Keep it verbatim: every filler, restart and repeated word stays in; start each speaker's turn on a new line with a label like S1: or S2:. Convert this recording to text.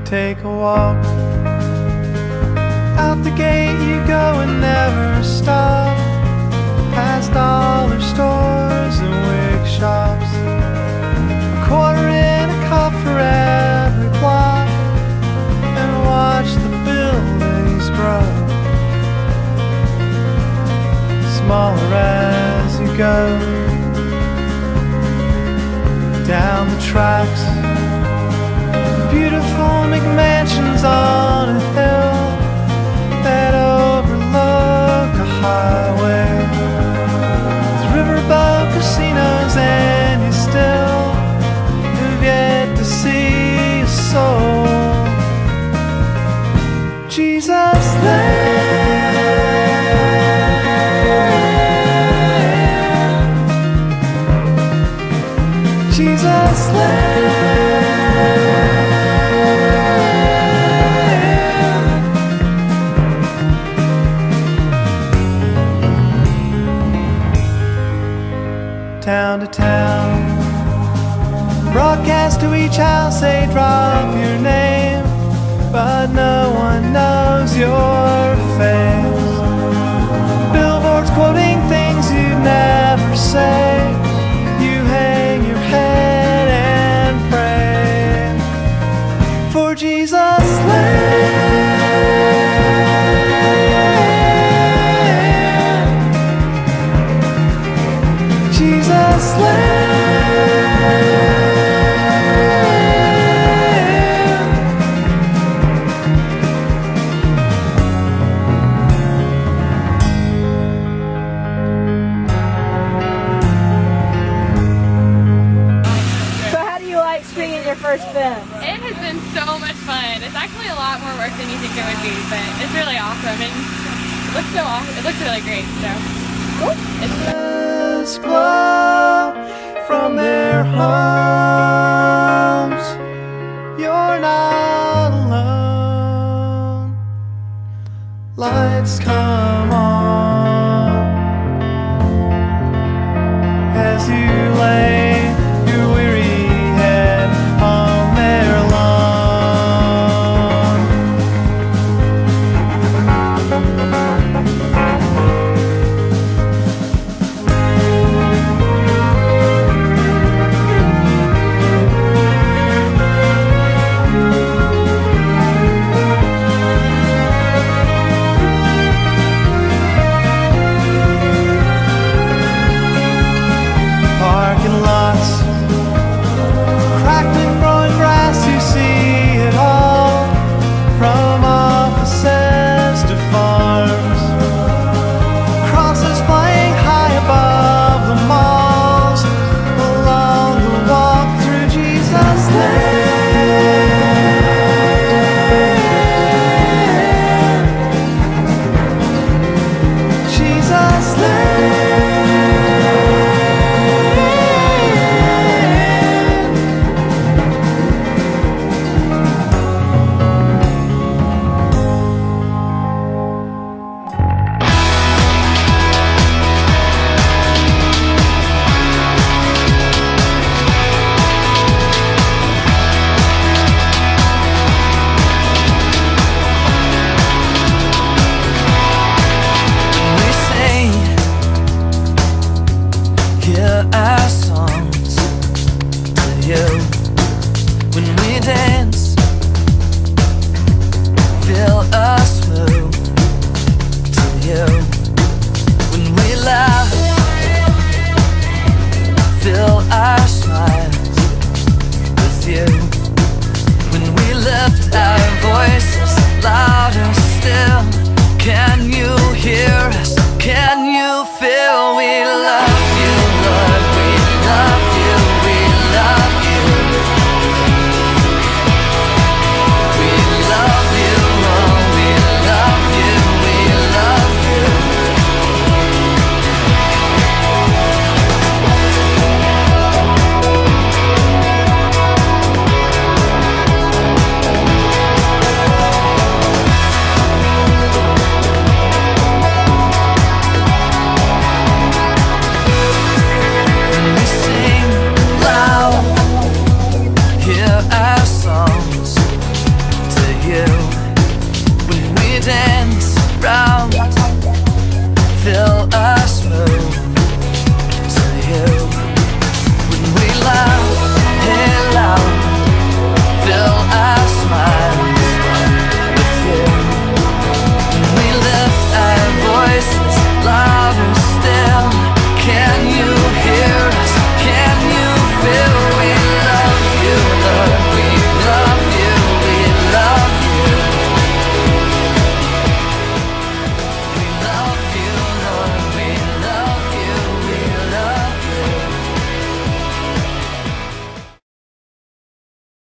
S1: take a walk. Out the gate you go and never stop, past dollar stores and wig shops. A quarter in a cup for every block, and watch the buildings grow, smaller as you go. Down the tracks, beautiful McMansions on a hill that overlook a highway, with riverboat casinos, and you still have yet to see a soul. Jesus land, Jesus land. Town to town, broadcast to each house, they drop your name, but no one knows your face. Billboards quoting things you'd never say, you hang your head and pray for Jesus land. Jesus land.
S2: So how do you like stringing your first fence?
S3: It has been so much fun. It's actually a lot more work than you think it would be, but it's really awesome, and it looks so awesome. It looks really great. So cool. It's fun.
S1: Glow from their homes, you're not alone. Lights come on as you lay your weary head on their lawn. dance round, fill